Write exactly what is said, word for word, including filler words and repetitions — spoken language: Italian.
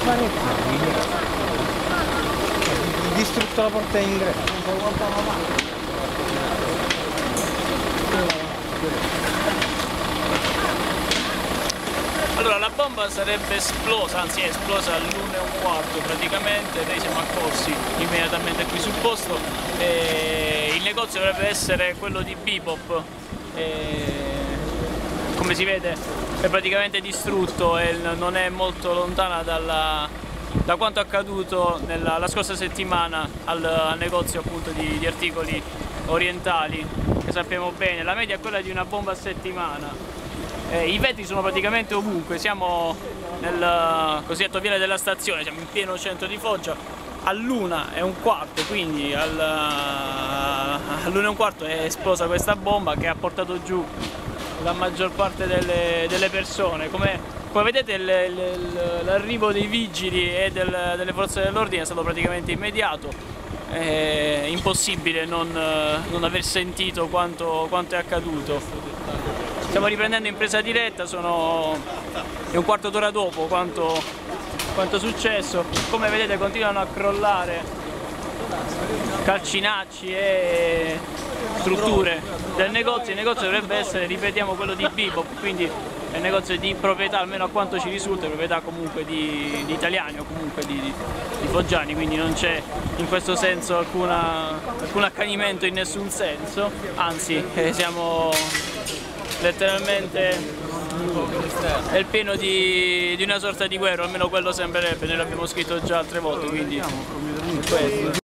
Distrutto la porta d'ingresso. Allora la bomba sarebbe esplosa, anzi è esplosa all'una e un quarto praticamente, noi siamo accorsi immediatamente qui sul posto. E il negozio dovrebbe essere quello di Bebop, e come si vede è praticamente distrutto e non è molto lontana dalla, da quanto accaduto nella, la scorsa settimana al, al negozio appunto di, di articoli orientali, che sappiamo bene, la media è quella di una bomba a settimana. Eh, I vetri sono praticamente ovunque, siamo nel cosiddetto viale della stazione, siamo in pieno centro di Foggia, all'una e un quarto, quindi al, all'una e un quarto è esplosa questa bomba che ha portato giù la maggior parte delle, delle persone. Come, come vedete l'arrivo dei vigili e del, delle forze dell'ordine è stato praticamente immediato, è impossibile non, non aver sentito quanto, quanto è accaduto. Stiamo riprendendo in presa diretta, sono è un quarto d'ora dopo quanto, quanto è successo. Come vedete continuano a crollare calcinacci e strutture del negozio. Il negozio dovrebbe essere, ripetiamo, quello di Bebop, quindi è un negozio di proprietà, almeno a quanto ci risulta, proprietà comunque di, di italiani o comunque di, di foggiani, quindi non c'è in questo senso alcuna, alcun accanimento in nessun senso, anzi eh, siamo letteralmente è il pieno di, di una sorta di guerra, almeno quello sembrerebbe, noi l'abbiamo scritto già altre volte, quindi questo.